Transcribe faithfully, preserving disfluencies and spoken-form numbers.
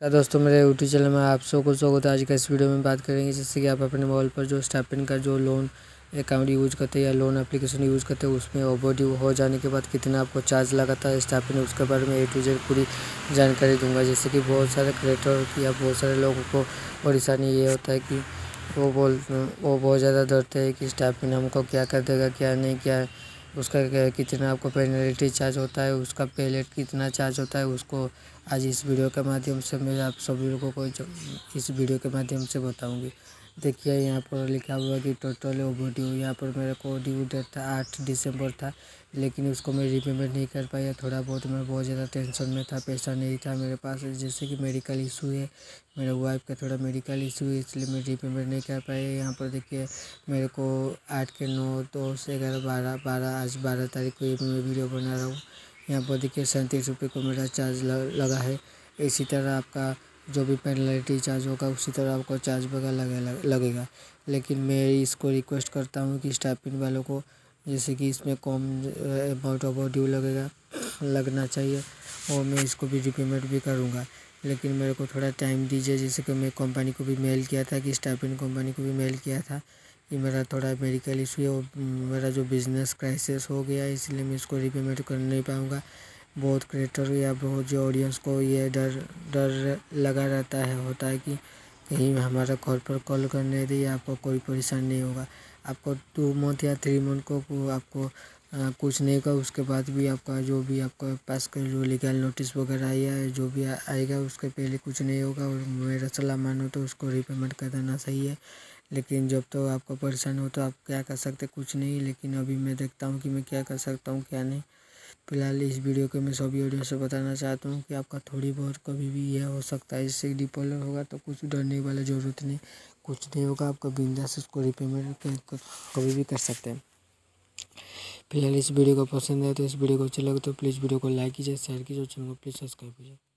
क्या दोस्तों, मेरे यूट्यूब चैनल में आप सबको स्वागत है। आज का इस वीडियो में बात करेंगे जैसे कि आप अपने मोबाइल पर जो स्टाइपेंड का जो लोन अकाउंट यूज़ करते हैं या लोन एप्लीकेशन यूज़ करते हैं, उसमें ओवरड्यू हो जाने के बाद कितना आपको चार्ज लगाता है स्टाइपेंड, उसके बारे में ए टू जेड पूरी जानकारी दूंगा। जैसे कि बहुत सारे क्रिएटर या बहुत सारे लोगों को परेशानी ये होता है कि वो बोल वो बहुत ज़्यादा डरते हैं कि स्टाइपेंड हमको क्या कर देगा, क्या नहीं, क्या उसका क्या कितना आपको पेनल्टी चार्ज होता है, उसका पेलेट कितना चार्ज होता है। उसको आज इस वीडियो के माध्यम से मैं आप सभी लोगों को जो इस वीडियो के माध्यम से बताऊंगी। देखिए यहाँ पर लिखा हुआ कि टोटल ओवरड्यू, यहाँ पर मेरे को ड्यू डेट था आठ दिसंबर था, लेकिन उसको मैं रीपेमेंट नहीं कर पाया। थोड़ा बहुत मैं बहुत ज़्यादा टेंशन में था, पैसा नहीं था मेरे पास। जैसे कि मेडिकल इशू है, मेरे वाइफ का थोड़ा मेडिकल इशू है, इसलिए मैं रीपेमेंट नहीं कर पाया। यहाँ पर देखिए मेरे को आठ के नौ दस ग्यारह बारह बारह आज बारह तारीख को ये मैं वीडियो बना रहा हूँ। यहाँ पर देखिए सैंतीस रुपये को मेरा चार्ज लगा है। इसी तरह आपका जो भी पेनल्टी चार्ज होगा उसी तरह आपको चार्ज वगैरह लगे लगेगा। लेकिन मैं इसको रिक्वेस्ट करता हूँ कि स्टाइपेंड वालों को जैसे कि इसमें कम अमाउंट ऑफ ड्यू लगेगा लगना चाहिए, और मैं इसको भी रिपेमेंट भी करूँगा। लेकिन मेरे को थोड़ा टाइम दीजिए। जैसे कि मैं कंपनी को भी मेल किया था कि स्टाइपेंड कंपनी को भी मेल किया था कि मेरा थोड़ा मेडिकल इशू है और मेरा जो बिज़नेस क्राइसिस हो गया है, इसलिए मैं इसको रिपेमेंट कर नहीं पाऊँगा। बहुत क्रिएटर या बहुत जो ऑडियंस को ये डर डर लगा रहता है होता है कि कहीं हमारा कॉल पर कॉल करने दे या आपको कोई परेशानी नहीं होगा। आपको टू मंथ या थ्री मंथ को आपको आ, कुछ नहीं होगा, उसके बाद भी आपका जो भी आपका पास का जो लीगल नोटिस वगैरह आया है जो भी आएगा उसके पहले कुछ नहीं होगा। और मेरा सलाह मानो तो उसको रिपेमेंट कर देना सही है। लेकिन जब तो आपको परेशान हो तो आप क्या कर सकते, कुछ नहीं। लेकिन अभी मैं देखता हूँ कि मैं क्या कर सकता हूँ क्या नहीं। फिलहाल इस वीडियो के मैं सभी ऑडियो से बताना चाहता हूँ कि आपका थोड़ी बहुत कभी भी यह हो सकता है। इससे डिफॉल्टर होगा तो कुछ डरने वाला ज़रूरत नहीं, कुछ नहीं होगा। आपका बिंदास उसको रिपेमेंट कभी भी कर सकते हैं। फिलहाल इस वीडियो को पसंद है तो इस वीडियो को अच्छा लगे तो प्लीज़ वीडियो को लाइक कीजिए, शेयर कीजिए, चैनल को प्लीज़ सब्सक्राइब कीजिए।